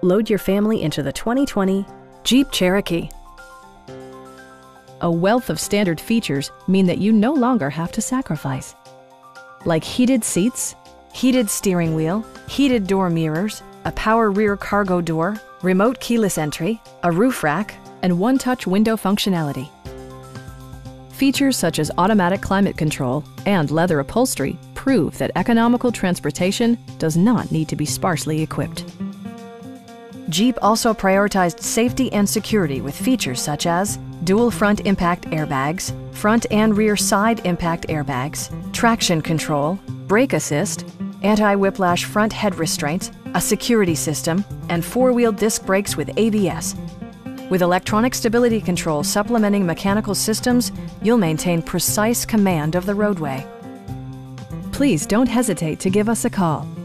Load your family into the 2020 Jeep Cherokee. A wealth of standard features mean that you no longer have to sacrifice. Like heated seats, heated steering wheel, heated door mirrors, a power rear cargo door, remote keyless entry, a roof rack, and one-touch window functionality. Features such as automatic climate control and leather upholstery prove that economical transportation does not need to be sparsely equipped. Jeep also prioritized safety and security with features such as dual front impact airbags, front and rear side impact airbags, traction control, brake assist, anti-whiplash front head restraints, a security system, and four-wheel disc brakes with ABS. With electronic stability control supplementing mechanical systems, you'll maintain precise command of the roadway. Please don't hesitate to give us a call.